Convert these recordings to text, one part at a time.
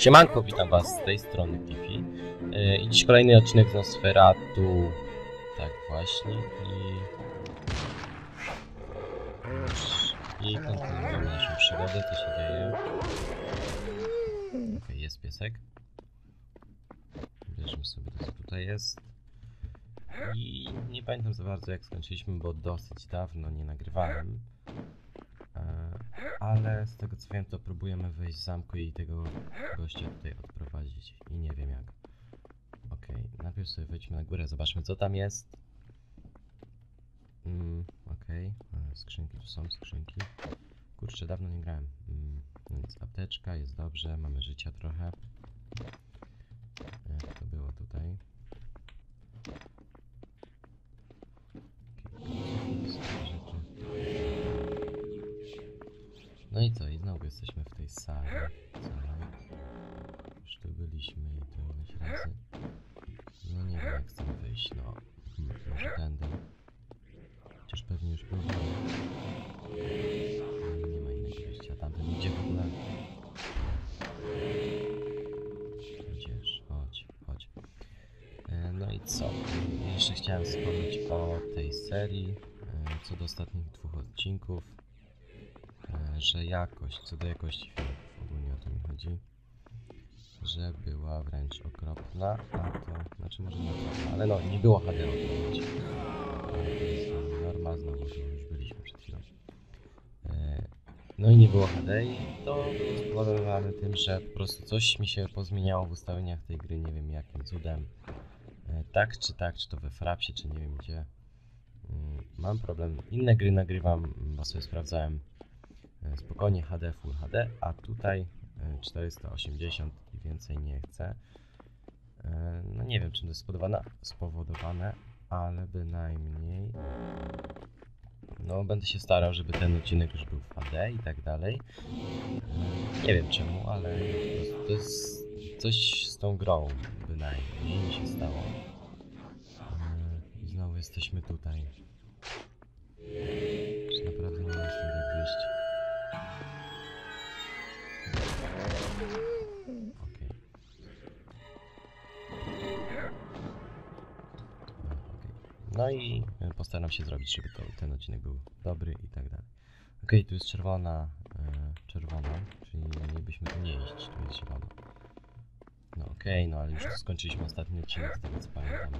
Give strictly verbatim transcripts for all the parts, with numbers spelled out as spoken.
Siemanko, witam was z tej strony Tiffy. Yy, I dziś kolejny odcinek z Nosferatu. Tak właśnie. I... I kontynuujemy naszą przygodę, co się dzieje. Okej, okay, jest piesek. Bierzemy sobie to, co tutaj jest. I nie pamiętam za bardzo, jak skończyliśmy, bo dosyć dawno nie nagrywałem. Ale z tego, co wiem, to próbujemy wejść z zamku i tego gościa tutaj odprowadzić. I nie wiem jak. Okej, okay, najpierw sobie wejdźmy na górę, zobaczmy, co tam jest. Mm, Okej, okay. Skrzynki, tu są skrzynki. Kurczę, dawno nie grałem. Mm, więc apteczka, jest dobrze, mamy życia trochę. Jak to było tutaj? No i co? I znowu jesteśmy w tej sali. Całej. Już tu byliśmy i to ileś razy. No nie wiem, jak chcemy wyjść. No, hmm, może tędy. Chociaż pewnie już było. No, nie ma innego wyjścia. Tamten idzie w ogóle. Idziesz, chodź, chodź. E, no i co? Jeszcze chciałem wspomnieć o tej serii. E, co do ostatnich dwóch odcinków. Że jakość, co do jakości filmów, ogólnie o to mi chodzi, że była wręcz okropna, a to, znaczy może nie okropna, ale no, nie było H D, o to chodzi. To jest norma, znowu tu już byliśmy przed chwilą. No i nie było H D i to było spowodowane tym, że po prostu coś mi się pozmieniało w ustawieniach tej gry, nie wiem jakim cudem. Tak czy tak, czy to we Frapsie, czy nie wiem gdzie. Mam problem, inne gry nagrywam, bo sobie sprawdzałem spokojnie H D, Full H D, a tutaj czterysta osiemdziesiąt i więcej nie chcę. No nie wiem, czym to jest spowodowane, spowodowane, ale bynajmniej no będę się starał, żeby ten odcinek już był w H D i tak dalej. Nie wiem czemu, ale po prostu to jest coś z tą grą bynajmniej mi się stało. I znowu jesteśmy tutaj. Czy naprawdę nie ma stąd jak wyjść? Okay. No i postaram się zrobić, żeby to, ten odcinek był dobry i tak dalej. Ok, tu jest czerwona, e, czerwona, czyli mielibyśmy tu nie iść, tu jest zielona. No okej, okay, no ale już skończyliśmy ostatni odcinek, z tego co pamiętam.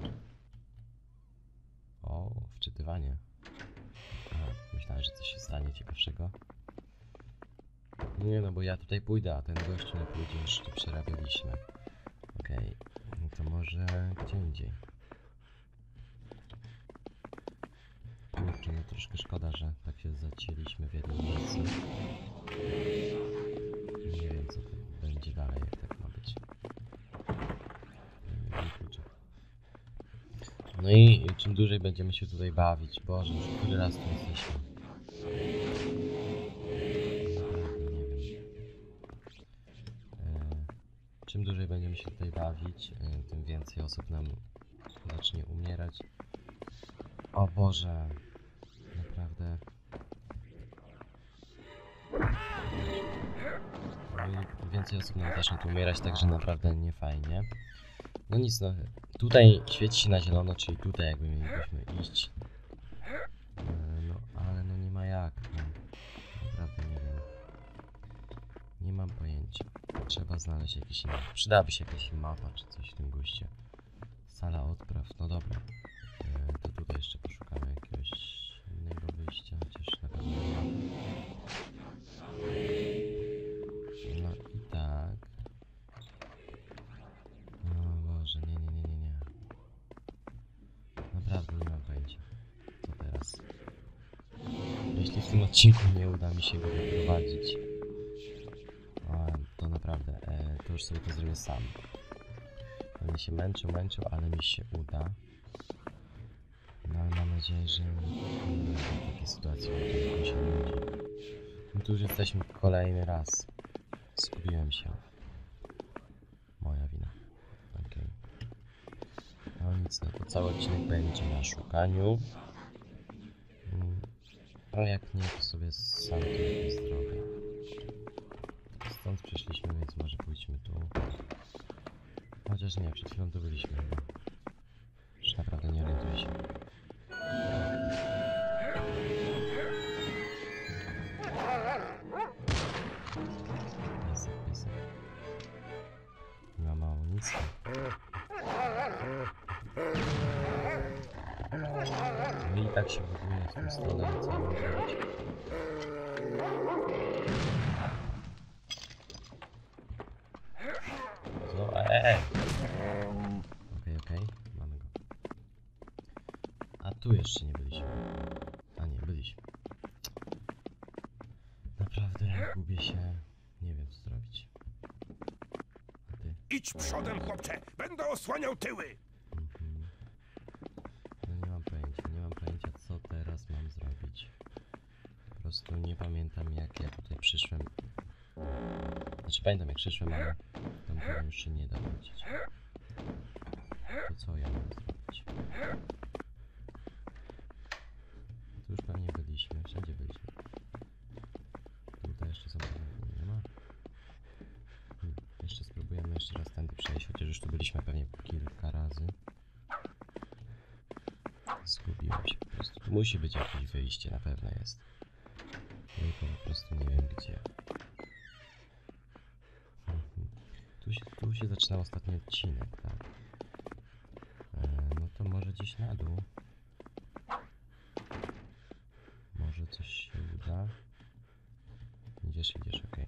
O, wczytywanie. Aha, myślałem, że coś się stanie ciekawszego. Nie no, bo ja tutaj pójdę, a ten gościu nie pójdzie, już tu przerabialiśmy. Okej, okay. No to może gdzie indziej. Kurczę, no troszkę szkoda, że tak się zacięliśmy w jednym miejscu. Nie wiem, co to będzie dalej, jak tak ma być. No i czym dłużej będziemy się tutaj bawić, Boże, już który raz tu jesteśmy. Czym dłużej będziemy się tutaj bawić, tym więcej osób nam zacznie umierać. O Boże, naprawdę. No i więcej osób nam zacznie tu umierać, także naprawdę nie fajnie. No nic, no tutaj świeci się na zielono, czyli tutaj jakby mielibyśmy iść. No ale no nie ma jak, no. Naprawdę nie wiem. Nie mam pojęcia. Trzeba znaleźć jakiś inny. Przydałaby się jakaś mapa czy coś w tym guście. Sala odpraw, no dobra. E, to tutaj jeszcze poszukamy jakiegoś innego wyjścia, chociaż na pewno nie ma. No i tak. O Boże, nie, nie, nie, nie, nie. Naprawdę nie mam pojęcia. Co teraz? Jeśli w tym odcinku nie uda mi się go wyprowadzić, to naprawdę, e, to już sobie to zrobię sam. Będę się męczył, męczył, ale mi się uda. No ale mam nadzieję, że nie będzie takiej sytuacji, w której się nudzi. No tu już jesteśmy kolejny raz. Zgubiłem się. Moja wina. Okej. Okay. No nic, no to cały odcinek będzie na szukaniu. No jak nie, to sobie sam tu jest droga. stąd przyszliśmy, więc może pójdźmy tu. Chociaż nie, przed chwilą tu byliśmy chyba. Już naprawdę nie orientuję się. Piesek, piesek. Nie mam amunicji. No i tak się buduje w tym stole, co mam zrobić. Co? Eee! Okej, okej, mamy go. A tu jeszcze nie byliśmy. A nie, byliśmy. Naprawdę gubię się. Nie wiem co zrobić. A ty? Idź przodem, chłopcze! Będę osłaniał tyły! Mhm. No nie mam pojęcia, nie mam pojęcia co teraz mam zrobić. Po prostu nie pamiętam jak ja tutaj przyszłem. Znaczy pamiętam jak przyszłem, ale tam chyba już się nie da wrócić. To co ja mam zrobić? Tu już pewnie byliśmy, wszędzie byliśmy. Tutaj jeszcze są pewnie nie ma. Hmm. Jeszcze spróbujemy jeszcze raz tędy przejść, chociaż już tu byliśmy pewnie kilka razy. Zgubiłem się po prostu. Tu musi być jakieś wyjście, na pewno jest. Tylko po prostu nie wiem gdzie. Mhm. Tu się, tu się zaczynał ostatni odcinek, tak? E, no to może gdzieś na dół. Może coś się uda. Idziesz, idziesz, okej.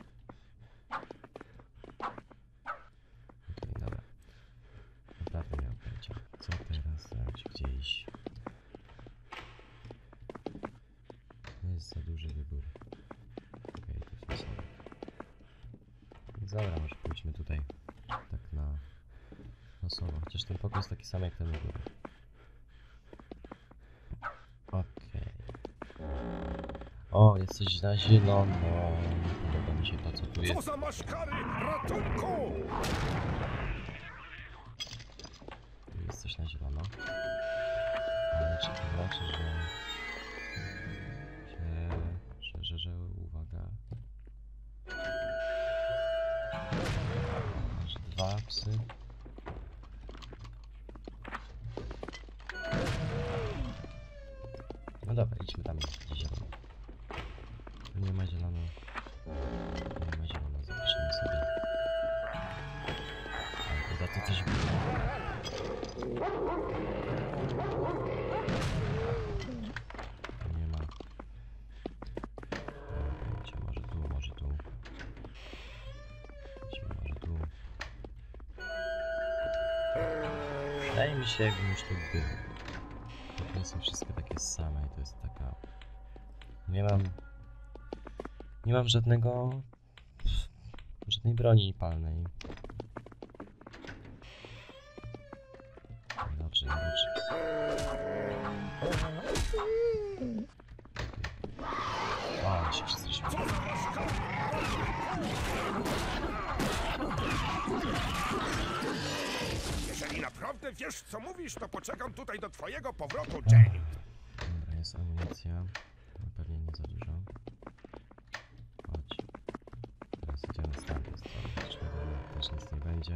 Okej, dobra. Naprawdę nie mam pojęcia. Co teraz zrobić? Gdzie iść? Jest za duży wybór. Okej, to jest sobie. Dobra, może pójdźmy tutaj. Tak na losowo. Chociaż ten pokój jest taki sam jak ten u góry. Okej. O, jest coś na zielono. Podoba mi się to, co tu Co jest. za maszkary! Ratunku! Tu jest coś na zielono. Ale czy to znaczy, że... Że... Że, że, że... Uwaga. Masz dwa psy. No dobra, idźmy tam, gdzie zielono. Tu nie ma zielono. Tu nie ma zielono, zapiszemy sobie. Ale to za to coś było. Tu nie ma. Pojęcia, może tu, może tu. Idźmy może tu. Wydaje mi się, jakbym już tu był. To są wszystkie takie same i to jest taka... Nie mam... Nie mam żadnego... żadnej broni palnej. Dobrze, dobrze. O, ale się przestraszyłem. Jeżeli naprawdę wiesz, co mówisz, to poczekam tutaj do twojego powrotu, Jane. Dobra, jest amunicja. No, pewnie nie za dużo. Chodź. Teraz idziemy z tamtej strony. Też, też nic nie będzie.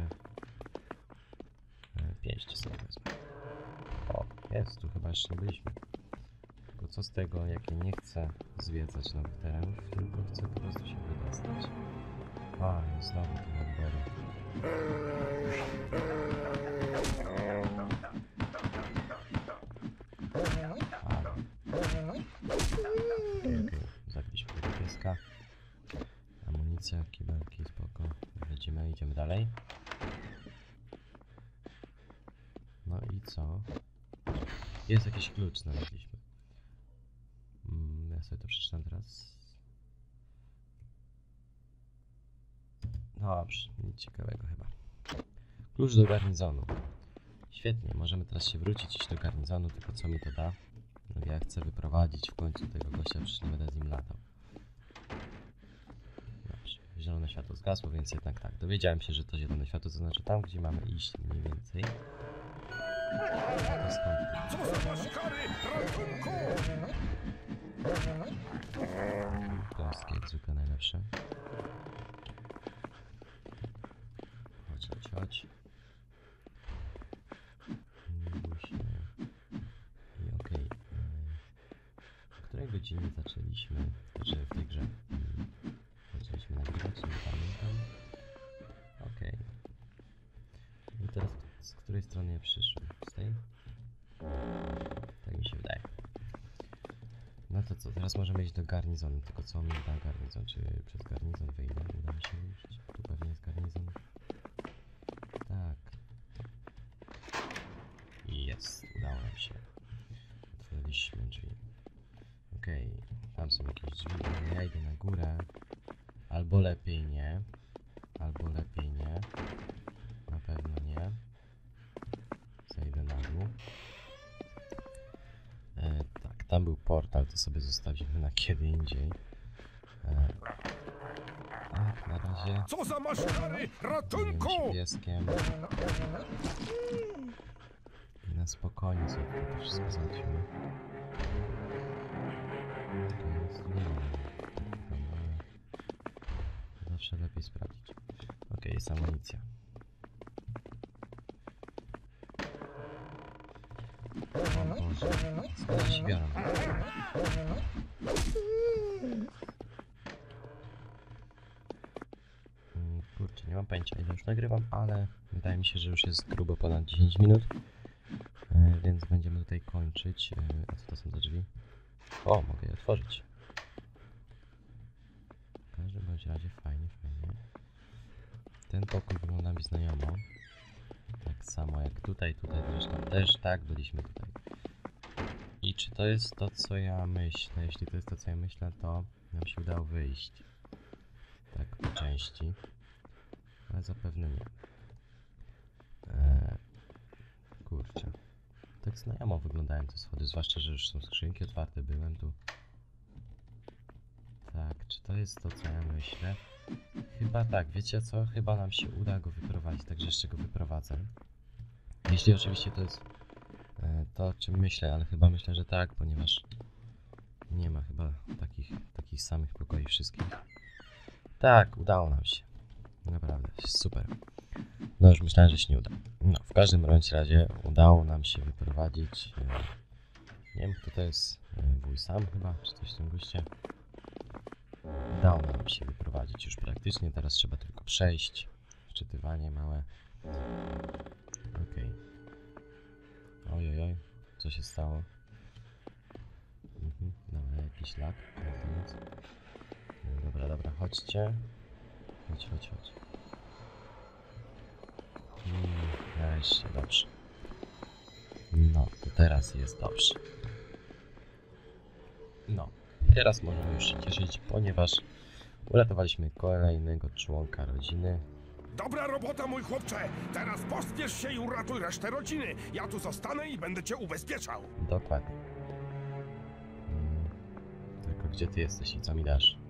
E, Pięść sobie wezmę. O, jest. Tu chyba jeszcze nie byliśmy. Tylko co z tego, jak ja nie chcę zwiedzać nowych terenów, tylko chcę po prostu się wydostać. A, i znowu te odbory. Okej, okej. Zabiliśmy tego pieska. Amunicja, kibelki, spoko. Lecimy, idziemy dalej. No i co? Jest jakiś klucz, znaleźliśmy. Mm, ja sobie to przeczytam teraz. Dobrze, nic ciekawego chyba. Klucz do garnizonu. Świetnie, możemy teraz się wrócić, iść do garnizonu, tylko co mi to da? No ja chcę wyprowadzić w końcu tego gościa, przecież nie będę z nim latał. Dobrze, zielone światło zgasło, więc jednak tak. Dowiedziałem się, że to zielone światło to znaczy tam, gdzie mamy iść mniej więcej. To skąd? Co za maszkary! Ratunku! Kostki jak zwykle najlepsze. chodź. Nie bój się. I okej. Okay. W której godzinie zaczęliśmy, znaczy w tej grze mm, zaczęliśmy nagrywać, nie pamiętam. Okej. Okay. I teraz z której strony przyszły? Z tej? Tak mi się wydaje. No to co, teraz możemy iść do garnizonu, tylko co mi da garnizon? Czy przez garnizon wyjdę? Uda mi się wyjść? Tu pewnie jest garnizon. Tak. I jest, udało nam się. Otworzyliśmy drzwi. Okej, okay. Tam są jakieś drzwi, ale ja idę na górę. Albo lepiej nie. Albo lepiej nie. Na pewno nie. Zejdę na dół. E, tak, tam był portal, to sobie zostawimy na kiedy indziej. E, tak, na razie. Co za maszynary! Ratunku! Pieskiem. I na spokojnie sobie to wszystko załatwimy. To jest nie wiem. Zawsze lepiej sprawdzić. Ok, jest amunicja. O Boże, skąd się biorą? Kurczę, nie mam pojęcia ile już nagrywam, ale wydaje mi się, że już jest grubo ponad dziesięć minut. E, więc będziemy tutaj kończyć. E, a co to są za drzwi? O, mogę je otworzyć. W każdym bądź razie fajnie, fajnie. Ten pokój wygląda mi znajomo. Tak samo jak tutaj, tutaj zresztą też tak, byliśmy tutaj. I czy to jest to, co ja myślę? Jeśli to jest to, co ja myślę, to nam się udało wyjść. Tak, po części. Ale zapewne nie. Eee, kurczę. Tak znajomo wyglądają te schody, zwłaszcza, że już są skrzynki otwarte. Byłem tu. Tak, czy to jest to, co ja myślę? Chyba tak, wiecie co? Chyba nam się uda go wyprowadzić, także jeszcze go wyprowadzę. Jeśli oczywiście to jest e, to, o czym myślę, ale chyba myślę, że tak, ponieważ nie ma chyba takich, takich samych pokoi wszystkich. Tak, udało nam się. Naprawdę, super. No już myślałem, że się nie uda. No, w każdym bądź razie udało nam się wyprowadzić. E, nie wiem, kto to jest. E, wuj sam chyba, czy coś w tym guście. Udało nam się wyprowadzić już praktycznie. Teraz trzeba tylko przejść. Wczytywanie małe. Okej. Oj, oj, oj. Co się stało? Mhm, dobra, jakiś lag. Dobra, dobra, chodźcie. Chodź, chodź, chodź. Hmm, nareszcie, dobrze. No, to teraz jest dobrze. No, teraz możemy już się cieszyć, ponieważ uratowaliśmy kolejnego członka rodziny. Dobra robota, mój chłopcze! Teraz pospiesz się i uratuj resztę rodziny. Ja tu zostanę i będę cię ubezpieczał. Dokładnie. Hmm, tylko gdzie ty jesteś i co mi dasz?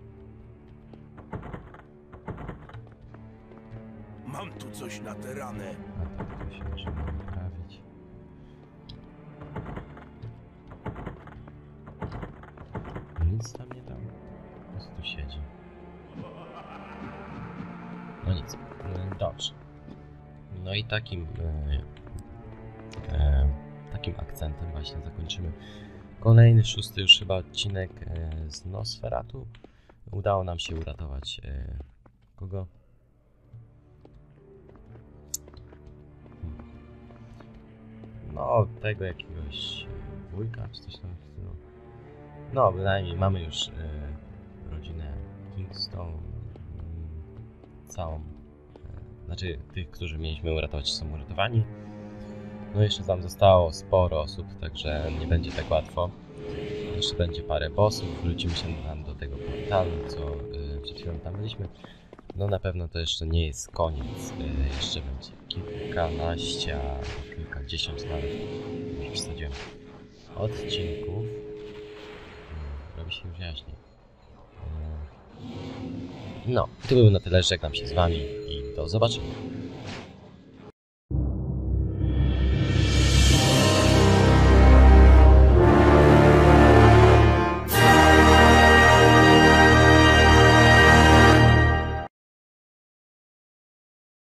Mam tu coś na tę ranę. A tak, to się możemy naprawić. Nic tam nie dam. Po prostu siedzi. No nic. Dobrze. No i takim e, e, takim akcentem właśnie zakończymy kolejny, szósty już chyba odcinek e, z Nosferatu. Udało nam się uratować e, kogo? No, tego jakiegoś wujka, czy coś tam w stylu. No, bynajmniej mamy już e, rodzinę Kingstone, mm, całą, e, znaczy tych, którzy mieliśmy uratować, są uratowani. No jeszcze tam zostało sporo osób, także nie będzie tak łatwo. Jeszcze będzie parę bossów, wrócimy się tam do tego portalu, co e, przed chwilą tam byliśmy. No na pewno to jeszcze nie jest koniec, e, jeszcze będzie kilkanaście, a kilkadziesiąt nawet, już przesadziłem, odcinków. Robi się już jaśniej. No, to było na tyle, żegnam się z wami i do zobaczenia.